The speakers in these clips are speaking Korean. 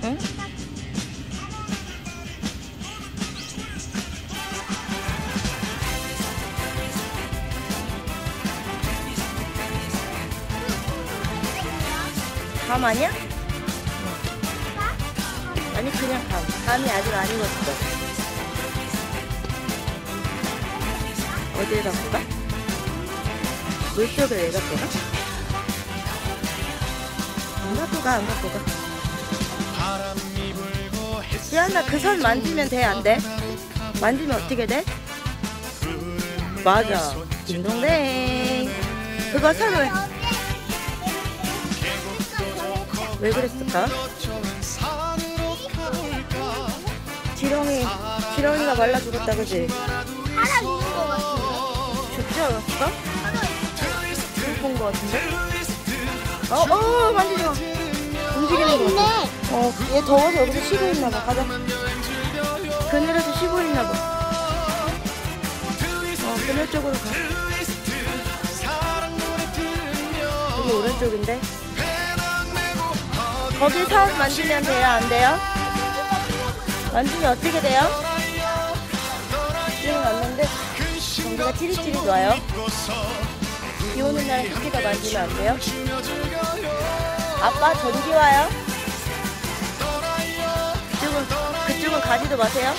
응? 밤 아니야? 아니 그냥 밤. 밤이 아직 안 익었어. 어디에 갖고 가? 물속에 왜 갖고 가? 안 갖고 가, 안 갖고 가. 지안아, 그 선 만지면 돼, 안 돼? 만지면 어떻게 돼? 맞아. 딩동댕. 그거 선을 왜 그랬을까? 지렁이가 말라 죽었다, 그지? 사람 있는 거 같은데? 죽지 않았어? 죽은 거 같은데? 만지지 마. 움직이는 거 같아. 얘 더워서 여기서 쉬고 있나봐. 가자. 그늘에서 쉬고 있나봐. 그늘 쪽으로 가. 여기 오른쪽인데? 거기 선 만지면 돼요? 안 돼요? 만지면 어떻게 돼요? 지금 왔는데 전기가 찌릿찌릿 와요. 비 오는 날 크기가 만지면 안 돼요? 아빠 전기 와요? 그쪽은 가지도 마세요.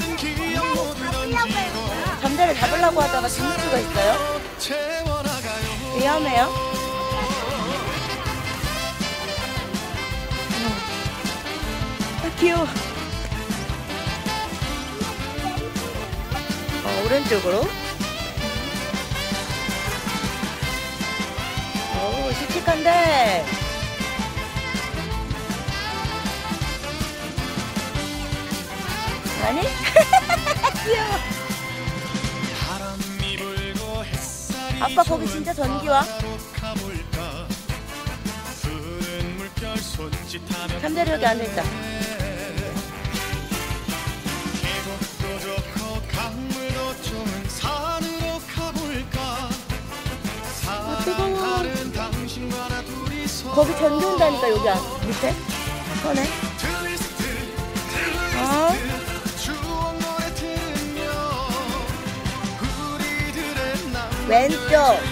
잠자리 잡으려고 하다가 죽을 수가 있어요. 위험해요. 귀여워. 오른쪽으로. 오, 씩씩한데. 아니? 귀여워. 아빠 거기 진짜 전기 와? 잠자리 여기 앉아있다. 뜨거워. 거기 전기 온다니까. 여기 밑에 선에. 왼쪽.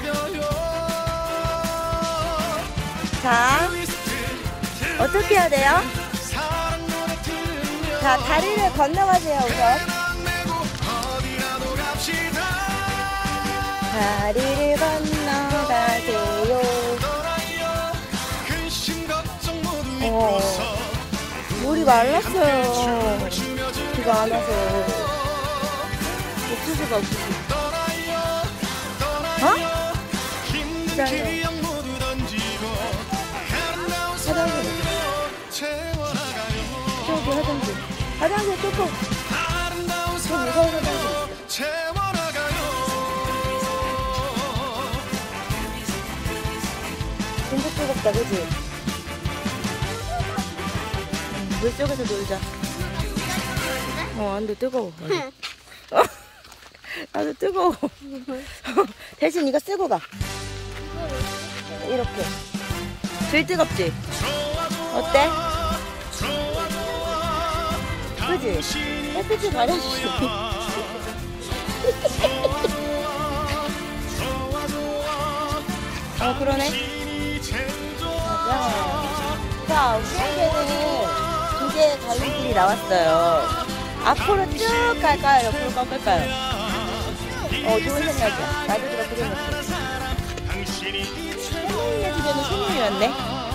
자, 어떻게 해야 돼요? 자, 다리를 건너가세요. 우선 다리를 건너가세요. 물이 말랐어요. 비가 안 와서. 옥수수가 옥수수. 기다려. 화장실. 화장실 조금. 좀 무서운 화장실. 진짜 뜨겁다, 그치? 물속에서 놀자. 안 돼, 뜨거워. 나도 뜨거워. 대신 이거 쓰고 가. 이렇게. 제일 뜨겁지? 어때? 그치? 햇빛을 가려주지. 그러네. 맞아. 자, 우리에게는 두 개의 갈림길이 나왔어요. 앞으로 쭉 갈까요? 옆으로 꺾을까요? 좋은 생각이야. 나도 그렇게 생각해. 할머니네 집에는 손님이었네.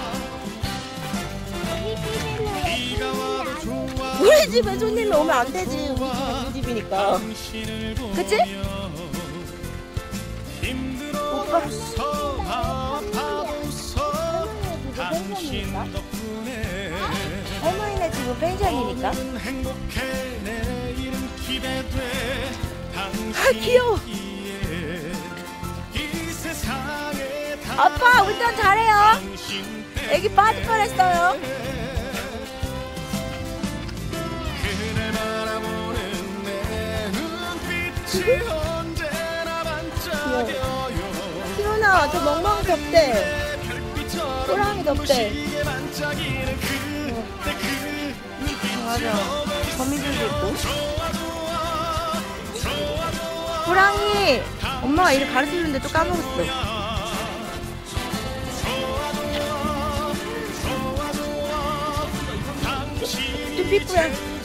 우리 집에 손님이 오면 안 되지. 우리 집은 우리 집이니까. 그치? 오빠. 할머니네 집은 펜션이니까. 귀여워. 아빠 운전 잘해요. 애기 빠질 뻔했어요. 시원아, 저 멍멍이 덥대. 호랑이 덥대. 맞아. 거미줄도 있고. 호랑이! 엄마가 이를 가르쳐주는데 또 까먹었어. 또 삐꾸야.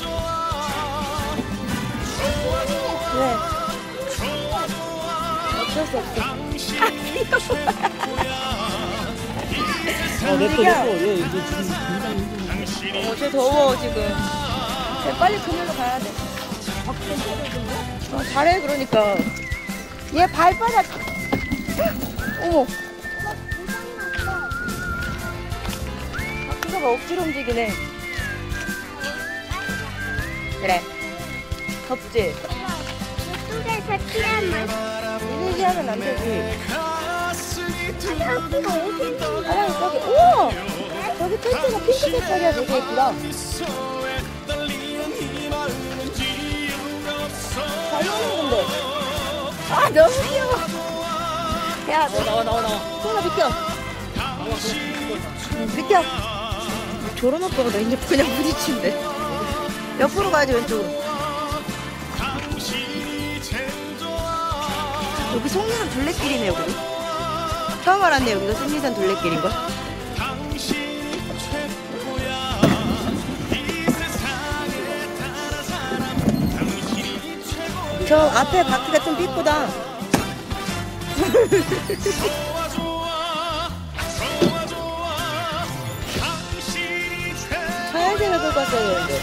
왜? 어쩔 수 없어. 냅둬. 얘 이제 지금 굉장히 쟤 더워 지금. 쟤 빨리 그늘로 가야 돼. 잘해 그러니까. 얘 발바닥. 어머. 바퀴가 막 억지로 움직이네. 그래. 덥지? 이쪽에서 피하면 이렇게 하면 안 되지. 바퀴가 어디 있는 사랑이 저기. 우와! 저기 텐트가 핑크 색깔이야. 되게 예쁘다. 잘 노는 건데. 아, 너무 귀여워. 야, 나와. 소나 비켜. 비켜. 저런 오빠가 너 이제 그냥 부딪힌대. 옆으로 가야지, 왼쪽으로. 여기 속리산 둘레길이네, 여기도. 처음 알았네, 여기가 속리산 둘레길인걸? 저 앞에 바퀴가 좀 삐꾸다. 하얀색을 끌고 왔어야 되는데.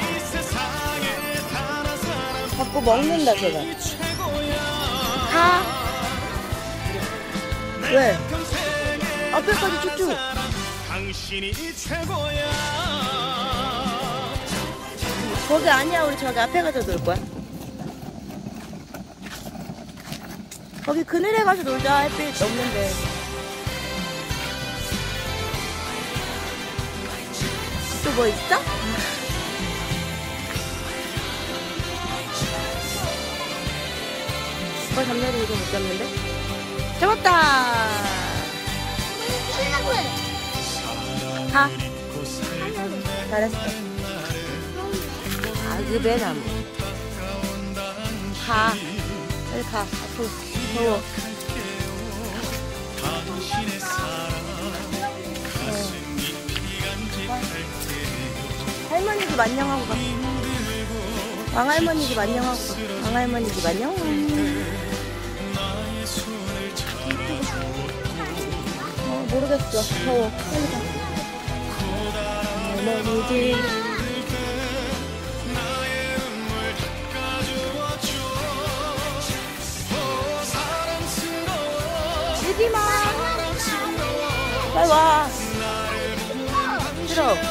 자꾸 먹는다, 제가. 가. 왜? 앞에까지 쭉쭉. 거기 아니야, 우리 저기 앞에 가서 놀 거야. 거기 그늘에 가서 놀자. 햇빛 없는데. 또 뭐 있어? 잠자리 이거 못 잡는데? 잡았다! 하려고 해. 가. 하려고. 잘했어. 아그베나무. 가. 빨리 가. 앞으로. 더워. 할머니 집 안녕하고 가. 왕할머니 집 안녕하고 가. 왕할머니 집 안녕. 모르겠어. 더워. 빨리 가. 할머니 집. 오지마. 빨리 와. 싫어.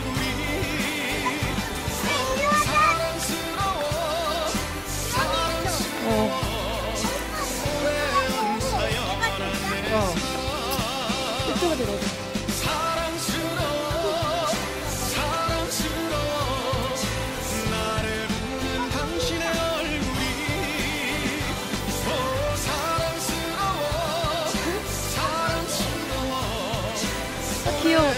이쪽으로 들어오자. 아, 귀여워.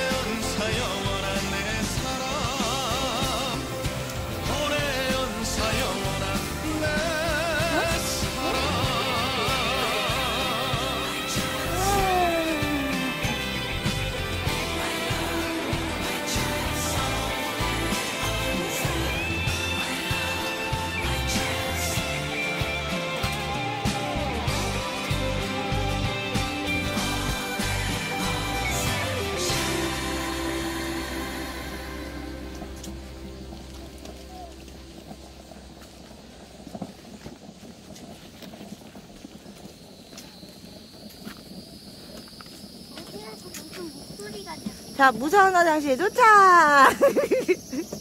자, 무서운 화장실 도착!